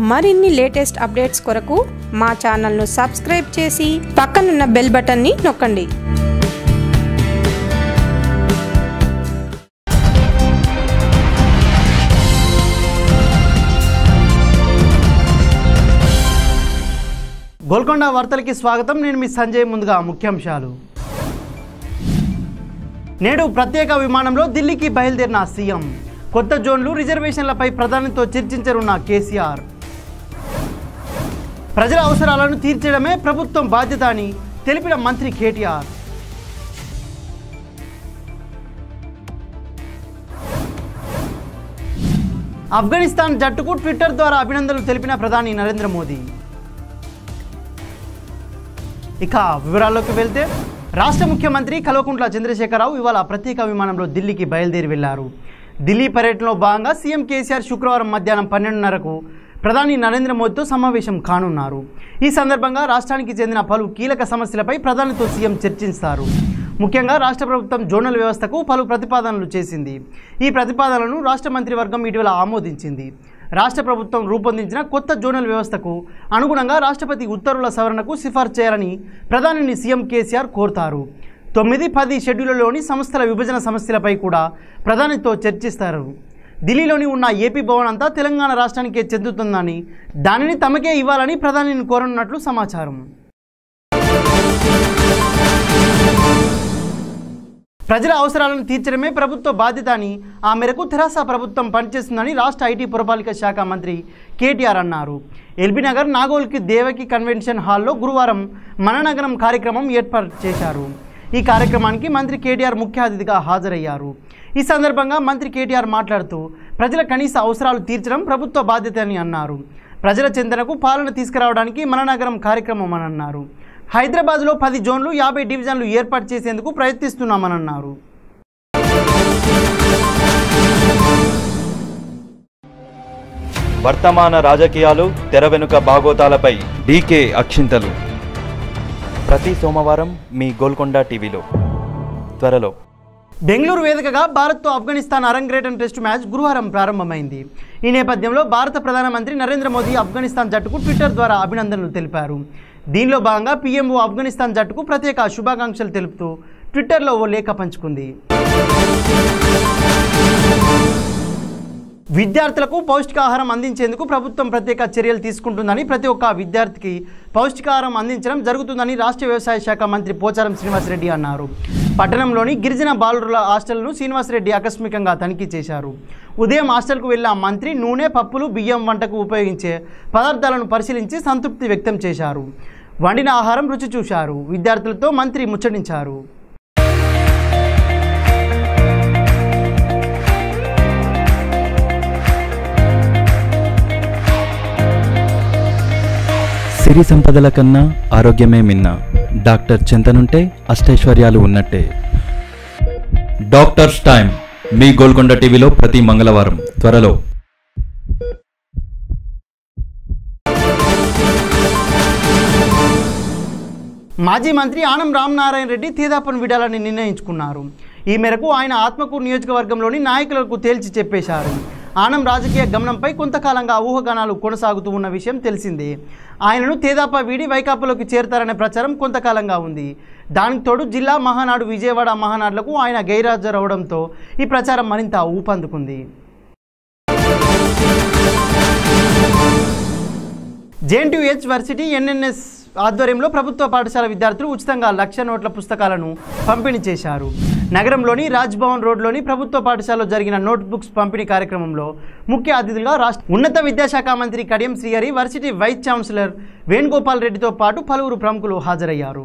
మరిన్ని latest updates కొరకు మా ఛానల్ను సబ్స్క్రైబ్ చేసి పక్కనున్న బెల్ బటన్ని నొక్కండి. గోల్కొండ వార్తలకి స్వాగతం. నేను మీ సంజయ్. ముందుగా ముఖ్యాంశాలు. నేడు ప్రత్యేక విమానంలో ఢిల్లీకి బయలుదేరిన సీఎం. కొత్త జోన్లు రిజర్వేషన్లపై ప్రధానితో చర్చించనున్న కేసీఆర్. ప్రజల అవసరాలను తీర్చడమే ప్రభుత్వం బాధ్యత అని తెలిపిన మంత్రి కేటీఆర్. ఆఫ్ఘనిస్తాన్ జట్టుకు ట్విట్టర్ ద్వారా అభినందనలు తెలిపిన ప్రధాని నరేంద్ర మోదీ. ఇక వివరాల్లోకి వెళ్తే, రాష్ట్ర ముఖ్యమంత్రి కల్వకుంట్ల చంద్రశేఖరరావు ఇవాళ ప్రత్యేక విమానంలో ఢిల్లీకి బయలుదేరి వెళ్లారు. ఢిల్లీ పర్యటనలో భాగంగా సీఎం కేసీఆర్ శుక్రవారం మధ్యాహ్నం 12:30కు ప్రధాని నరేంద్ర మోదీతో సమావేశం కానున్నారు. ఈ సందర్భంగా రాష్ట్రానికి చెందిన పలు కీలక సమస్యలపై ప్రధానితో సీఎం చర్చిస్తారు. ముఖ్యంగా రాష్ట్ర ప్రభుత్వం జోనల్ వ్యవస్థకు పలు ప్రతిపాదనలు చేసింది. ఈ ప్రతిపాదనలను రాష్ట్ర మంత్రివర్గం ఇటీవల ఆమోదించింది. రాష్ట్ర ప్రభుత్వం రూపొందించిన కొత్త జోనల్ వ్యవస్థకు అనుగుణంగా రాష్ట్రపతి ఉత్తర్వుల సవరణకు సిఫార్సు చేయాలని ప్రధానిని సీఎం కేసీఆర్ కోరుతారు. 9-10 షెడ్యూల్లోని సంస్థల విభజన సమస్యలపై కూడా ప్రధానితో చర్చిస్తారు. ఢిల్లీలోని ఉన్న ఏపీ భవన్ అంతా తెలంగాణ రాష్ట్రానికే చెందుతుందని, దానిని తమకే ఇవ్వాలని ప్రధానిని కోరనున్నట్లు సమాచారం. ప్రజల అవసరాలను తీర్చడమే ప్రభుత్వ బాధ్యత అని, ఆ మేరకు తెరాస ప్రభుత్వం పనిచేస్తుందని రాష్ట్ర ఐటీ పురపాలిక శాఖ మంత్రి కేటీఆర్ అన్నారు. ఎల్బీనగర్ నాగోల్కి దేవకి కన్వెన్షన్ హాల్లో గురువారం మననగరం కార్యక్రమం ఏర్పాటు చేశారు. ఈ కార్యక్రమానికి మంత్రి కేటీఆర్ ముఖ్య అతిథిగా హాజరయ్యారు. ఈ సందర్భంగా మంత్రి కేటీఆర్ మాట్లాడుతూ ప్రజల కనీస అవసరాలు తీర్చడం ప్రభుత్వ బాధ్యత అని అన్నారు. ప్రజల చింతనకు పాలన తీసుకురావడానికి మననగరం కార్యక్రమం అని అన్నారు. హైదరాబాద్లో 10 జోన్లు 50 డివిజన్లు ఏర్పాటు చేసేందుకు ప్రయత్నిస్తున్నామని అన్నారు. వర్తమాన రాజకీయాలు, తెర వెనుక బాగోతాలపై డీకే అక్షింతలు ప్రతి సోమవారం మీ గోల్కొండ టీవీలో. త్వరలో. బెంగళూరు వేదికగా భారత్తో ఆఫ్ఘనిస్తాన్ అరంగేట్రం టెస్టు మ్యాచ్ గురువారం ప్రారంభమైంది. ఈ నేపథ్యంలో భారత ప్రధానమంత్రి నరేంద్ర మోదీ ఆఫ్ఘనిస్తాన్ జట్టుకు ట్విట్టర్ ద్వారా అభినందనలు తెలిపారు. దీనిలో భాగంగా పీఎంఓ ఆఫ్ఘనిస్తాన్ జట్టుకు ప్రత్యేక శుభాకాంక్షలు తెలుపుతూ ట్విట్టర్లో ఓ లేఖ పంచుకుంది. విద్యార్థులకు పౌష్టికాహారం అందించేందుకు ప్రభుత్వం ప్రత్యేక చర్యలు తీసుకుంటుందని, ప్రతి ఒక్క విద్యార్థికి పౌష్టికాహారం అందించడం జరుగుతుందని రాష్ట్ర వ్యవసాయ శాఖ మంత్రి పోచారం శ్రీనివాసరెడ్డి అన్నారు. పట్టణంలోని గిరిజన బాలురుల హాస్టల్ను శ్రీనివాసరెడ్డి ఆకస్మికంగా తనిఖీ చేశారు. ఉదయం హాస్టల్కు వెళ్లిన మంత్రి నూనె, పప్పులు, బియ్యం వంటకు ఉపయోగించే పదార్థాలను పరిశీలించి సంతృప్తి వ్యక్తం చేశారు. వండిన ఆహారం రుచి చూశారు. విద్యార్థులతో మంత్రి ముచ్చటించారు. సిరి సంపదల కన్నా ఆరోగ్యమే మిన్న. డాక్టర్ చింతనుంటే అష్టైశ్వర్యాలు ఉన్నట్టే. డాక్టర్స్ టైం మీ గోల్కొండ టీవీలో ప్రతి మంగళవారం. త్వరలో. మాజీ మంత్రి ఆనం రామనారాయణ రెడ్డి తీదాపను విడాలని నిర్ణయించుకున్నారు. ఈ మేరకు ఆయన ఆత్మకూరు నియోజకవర్గంలోని నాయకులకు తేల్చి చెప్పేశారు. ఆనం రాజకీయ గమనంపై కొంతకాలంగా ఊహాగానాలు కొనసాగుతూ ఉన్న విషయం తెలిసిందే. ఆయనను తేదాప వీడి వైకాపాలోకి చేరతారనే ప్రచారం కొంతకాలంగా ఉంది. దానికి తోడు జిల్లా మహానాడు, విజయవాడ మహానాడులకు ఆయన గైరాజరవడంతో ఈ ప్రచారం మరింత ఊపందుకుంది. జేఎన్టీయూ వర్సిటీ ఎన్ఎన్ఎస్ ఆధ్వర్యంలో ప్రభుత్వ పాఠశాల విద్యార్థులు ఉచితంగా 1,00,000 నోట్ల పుస్తకాలను పంపిణీ చేశారు. నగరంలోని రాజ్భవన్ రోడ్లోని ప్రభుత్వ పాఠశాలలో జరిగిన నోట్బుక్స్ పంపిణీ కార్యక్రమంలో ముఖ్య అతిథులుగా రాష్ట్ర ఉన్నత విద్యాశాఖ మంత్రి Kadiyam Srihari, varsity vice chancellor Venugopal రెడ్డితో పాటు పలువురు ప్రముఖులు హాజరయ్యారు.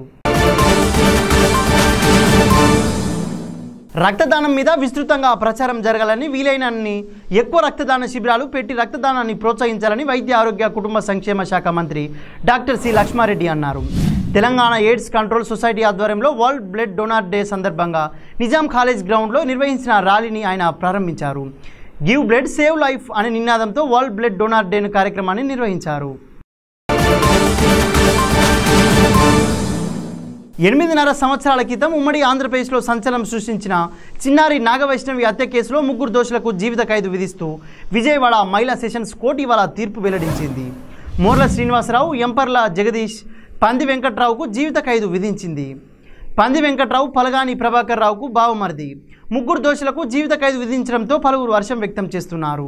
రక్తదానం మీద విస్తృతంగా ప్రచారం జరగాలని, వీలైనన్ని ఎక్కువ రక్తదాన శిబిరాలు పెట్టి రక్తదానాన్ని ప్రోత్సహించాలని వైద్య ఆరోగ్య కుటుంబ సంక్షేమ శాఖ మంత్రి డాక్టర్ సి లక్ష్మారెడ్డి అన్నారు. తెలంగాణ ఎయిడ్స్ కంట్రోల్ సొసైటీ ఆధ్వర్యంలో వరల్డ్ బ్లడ్ డొనార్ డే సందర్భంగా నిజాం కాలేజ్ గ్రౌండ్లో నిర్వహించిన ర్యాలీని ఆయన ప్రారంభించారు. గివ్ బ్లడ్ సేవ్ లైఫ్ అనే నినాదంతో వరల్డ్ బ్లడ్ డొనార్ డే కార్యక్రమాన్ని నిర్వహించారు. 8.5 సంవత్సరాల క్రితం ఉమ్మడి ఆంధ్రప్రదేశ్లో సంచలనం సృష్టించిన చిన్నారి నాగవైష్ణవి హత్య కేసులో 3 దోషులకు జీవిత ఖైదు విధిస్తూ విజయవాడ మహిళా సెషన్స్ కోర్టు ఇవాళ తీర్పు వెల్లడించింది. మోర్ల శ్రీనివాసరావు, ఎంపర్ల జగదీష్, పంది వెంకట్రావుకు జీవిత ఖైదు విధించింది. పంది వెంకట్రావు పలగాని ప్రభాకర్ రావుకు బావమరిది. 3 దోషులకు జీవిత ఖైదు విధించడంతో పలువురు హర్షం వ్యక్తం చేస్తున్నారు.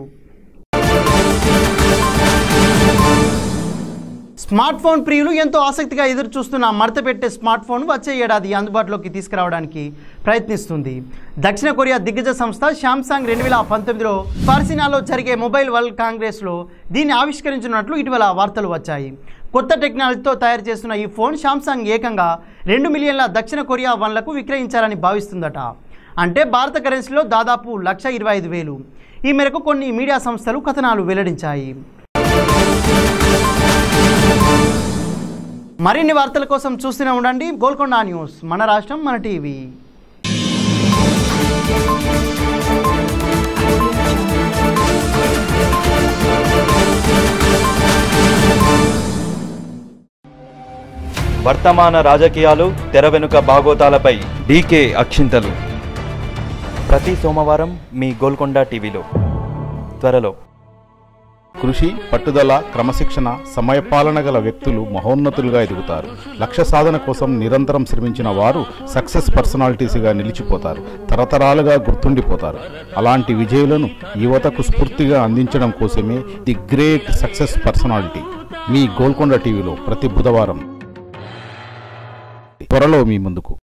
స్మార్ట్ ఫోన్ ప్రియులు ఎంతో ఆసక్తిగా ఎదురు చూస్తున్న మడతపెట్టే స్మార్ట్ ఫోన్ వచ్చే ఏడాది అందుబాటులోకి తీసుకురావడానికి ప్రయత్నిస్తుంది. దక్షిణ కొరియా దిగ్గజ సంస్థ శాంసంగ్ 2019లో పార్సినాలో జరిగే మొబైల్ వరల్డ్ కాంగ్రెస్లో దీన్ని ఆవిష్కరించినట్లు ఇటీవల వార్తలు వచ్చాయి. కొత్త టెక్నాలజీతో తయారు చేస్తున్న ఈ ఫోన్ శాంసంగ్ ఏకంగా 2 మిలియన్ల దక్షిణ కొరియా వన్లకు విక్రయించాలని భావిస్తుందట. అంటే భారత కరెన్సీలో దాదాపు 1,25,000. ఈ మేరకు కొన్ని మీడియా సంస్థలు కథనాలు వెల్లడించాయి. మరిన్ని వార్తల కోసం చూస్తూనే ఉండండి గోల్కొండ న్యూస్. మన రాష్ట్రం మన టీవీ. వర్తమాన రాజకీయాలు, తెర వెనుక బాగోతాలపై డీకే అక్షింతలు. ప్రతి సోమవారం మీ గోల్కొండ టీవీలో. త్వరలో. కృషి, పట్టుదల, క్రమశిక్షణ, సమయపాలన గల వ్యక్తులు మహోన్నతులుగా ఎదుగుతారు. లక్ష్య సాధన కోసం నిరంతరం శ్రమించిన వారు సక్సెస్ పర్సనాలిటీస్గా నిలిచిపోతారు, తరతరాలుగా గుర్తుండిపోతారు. అలాంటి విజయులను యువతకు స్ఫూర్తిగా అందించడం కోసమే ది గ్రేట్ సక్సెస్ పర్సనాలిటీ మీ గోల్కొండ టీవీలో ప్రతి బుధవారం. త్వరలో మీ ముందుకు.